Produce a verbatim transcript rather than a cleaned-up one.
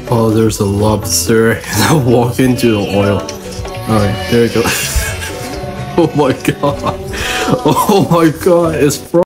Oh, there's a lobster, and I walk into the oil. Alright, there we go. Oh my god. Oh my god, it's frozen.